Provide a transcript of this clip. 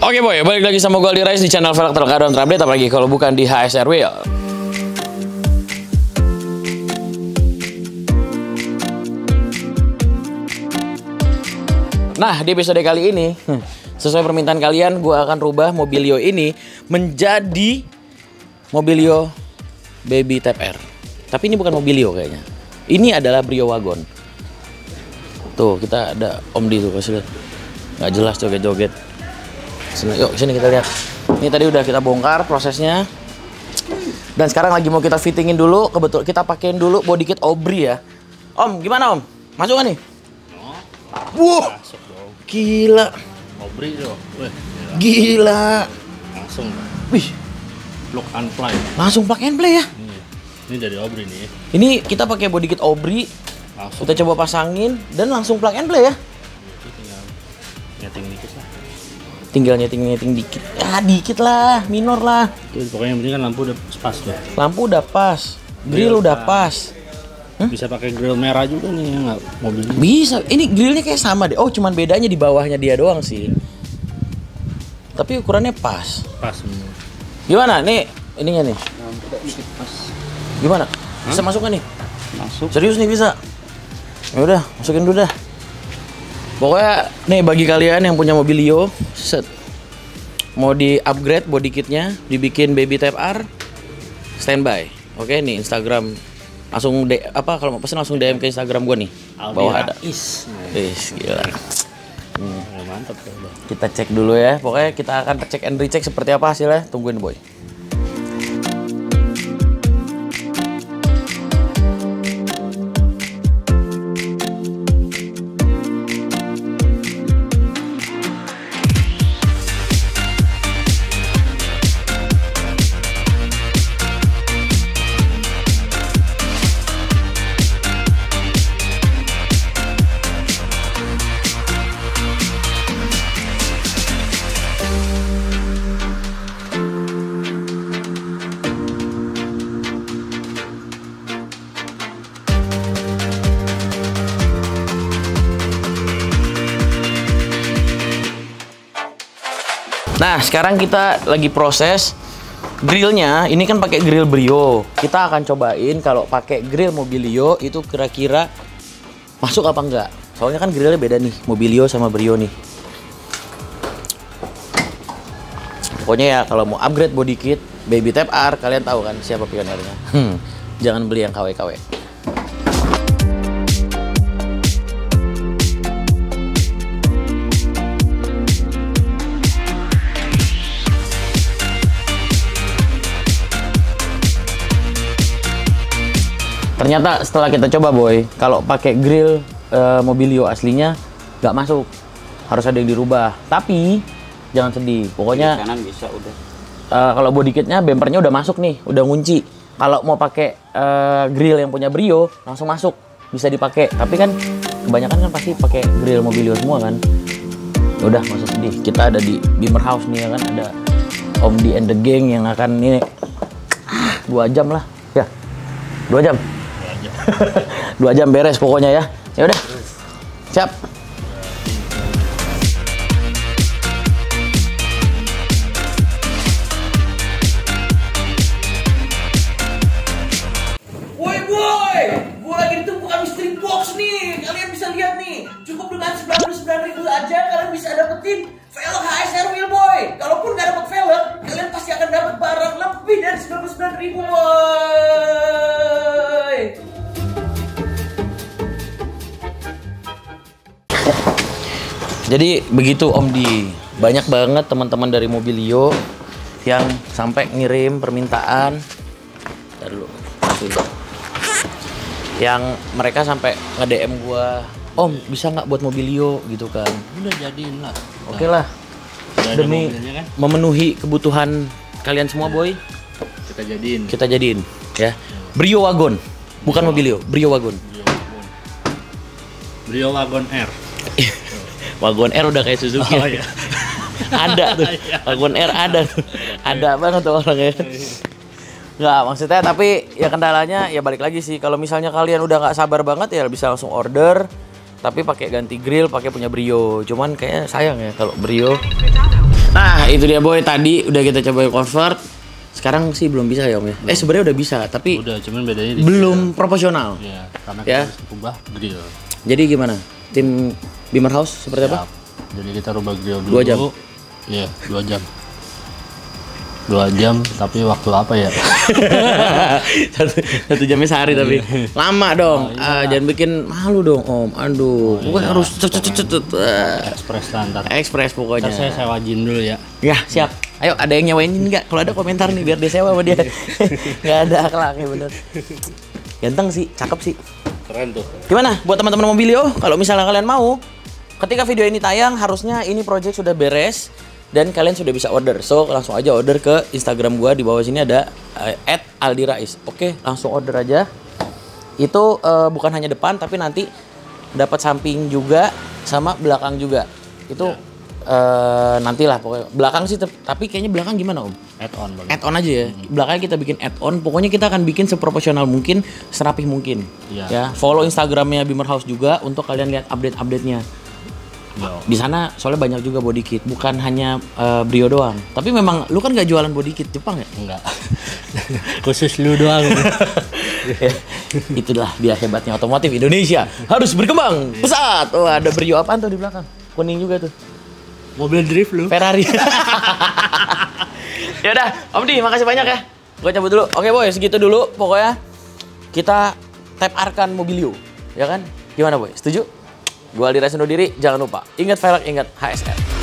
Oke boy, balik lagi sama gue Aldi Rais di channel Velg terkadang terupdate, apalagi kalau bukan di HSR Wheel. Nah, di episode kali ini, sesuai permintaan kalian, gue akan rubah Mobilio ini menjadi Mobilio Baby Type R. Tapi ini bukan Mobilio kayaknya. Ini adalah Brio Wagon. Tuh, kita ada Om Di tuh, kasih lihat. Nggak jelas joget-joget. Yuk, sini kita lihat. Ini tadi udah kita bongkar prosesnya. Dan sekarang lagi mau kita fittingin dulu. Kebetulan kita pakein dulu body kit Obri ya. Om, gimana Om? Masuk nggak nih? Wow, gila. Obri tuh. Gila. Langsung. Wih, Plug and play. langsung plug and play ya. Ini dari Obri nih. Ini kita pakai body kit Obri. Langsung. Kita coba pasangin dan langsung plug and play ya. Tinggal nyeting dikit lah. Tinggal nyeting dikit. Ya dikit lah, minor lah. Tuh, pokoknya yang penting kan lampu udah pas tuh. Lampu udah pas, grill udah pas. Bisa pakai grill merah juga nih, nggak mobilnya. Bisa. Ini grillnya kayak sama deh. Oh, cuman bedanya di bawahnya dia doang sih. Tapi ukurannya pas. Pas semua. Gimana nih? Ininya nih. Pas. Gimana? Bisa masuk nggak nih? Masuk. Serius nih bisa. Ya udah, masukin dulu dah. Pokoknya nih bagi kalian yang punya Mobilio, set. Mau di-upgrade body kitnya, dibikin Baby Type R, standby. Oke, nih Instagram langsung kalau mau pesen langsung DM ke Instagram gua nih. Bawah ada. Gila. Mantap tuh. Kita cek dulu ya. Pokoknya kita akan cek and recheck seperti apa hasilnya. Tungguin boy. Nah, sekarang kita lagi proses grillnya. Ini kan pakai grill Brio. Kita akan cobain kalau pakai grill Mobilio itu kira-kira masuk apa enggak. Soalnya kan grillnya beda nih, Mobilio sama Brio nih. Pokoknya ya kalau mau upgrade body kit Baby Type R, kalian tahu kan siapa pionernya. Jangan beli yang KW-KW. Ternyata setelah kita coba boy, kalau pakai grill Mobilio aslinya nggak masuk, harus ada yang dirubah. Tapi jangan sedih, pokoknya kanan bisa udah. Kalau body kitnya bempernya udah masuk nih, udah ngunci. Kalau mau pakai grill yang punya Brio langsung masuk, bisa dipakai. Tapi kan kebanyakan kan pasti pakai grill Mobilio semua kan. Udah nggak usah sedih, kita ada di Bimmer House nih ya kan, ada Om Di and the Gang yang akan ini 2 jam lah ya, 2 jam. 2 jam beres pokoknya ya. Ya udah. Siap. Woi boy, gua lagi ditumpukan mystery box nih. Kalian bisa lihat nih, cukup dengan 99.000 aja kalian bisa dapetin velg HSR Wheel boy. Kalaupun nggak dapet velg, kalian pasti akan dapat barang lebih dari 99.000 boy. Jadi begitu Om Di, banyak banget teman-teman dari Mobilio yang sampai ngirim permintaan. Ntar dulu, yang mereka sampai nge-DM gua, Om bisa nggak buat Mobilio gitu kan? Udah jadiin lah. Oke lah, demi kan? memenuhi kebutuhan kalian semua boy, Kita jadiin. ya. Brio Wagon, bukan Mobilio, Brio Wagon. Brio Wagon R. Wagon R udah kayak Suzuki. Oh, iya. Ada tuh, Wagon R ada tuh. Ada banget tuh orangnya. Nggak, maksudnya tapi ya kendalanya ya balik lagi sih. Kalau misalnya kalian udah nggak sabar banget ya bisa langsung order. Tapi pakai ganti grill, pakai punya Brio. Cuman kayaknya sayang ya kalau Brio. Nah, itu dia boy, tadi udah kita coba convert. Sekarang sih belum bisa ya om ya. Sebenarnya udah bisa tapi udah, cuman bedanya belum proporsional. Iya, karena Ya. kita harus ubah grill. Jadi gimana? Tim Beamer House seperti apa? Siap. Jadi kita rubah grill 2 dulu. jam? Iya, 2 jam. 2 jam, tapi waktu apa ya? satu jamnya sehari tapi lama dong. Jangan bikin malu dong om. Aduh, gue harus Express lantar. ekspres pokoknya. Ntar saya sewa jin dulu ya. Ya siap. Ayo ada yang nyewain nggak? Kalau ada komentar nih biar dia sewa sama dia. Nggak ada akhlaknya bener. Ganteng sih, cakep sih. Keren tuh. Gimana buat teman-teman Mobilio? Kalau misalnya kalian mau, ketika video ini tayang harusnya ini project sudah beres dan kalian sudah bisa order. So langsung aja order ke Instagram gua, di bawah sini ada @aldirais. Oke, langsung order aja. Itu bukan hanya depan tapi nanti dapat samping juga sama belakang juga. Itu nantilah pokoknya. Belakang sih tapi kayaknya belakang gimana om? Add-on bagus. Add-on aja ya. Belakangnya kita bikin add-on. Pokoknya kita akan bikin seproporsional mungkin, serapih mungkin. Iya. Ya, follow Instagramnya Beamer House juga untuk kalian lihat update-update-nya. Yo. Di sana soalnya banyak juga body kit, bukan hanya Brio doang. Tapi memang lu kan gak jualan body kit Jepang ya? Enggak. Khusus lu doang. Itulah dia hebatnya otomotif Indonesia. Harus berkembang pesat. Oh, ada Brio apaan tuh di belakang? Kuning juga tuh. Mobil drift lu. Ferrari. Ya udah, Om Di, makasih banyak ya. Gue cabut dulu. Oke boy, segitu dulu. Pokoknya kita tap arkan Mobilio, ya kan? Gimana boy? Setuju? Gue Aldi Rais undur diri. Jangan lupa ingat velg, ingat HSR.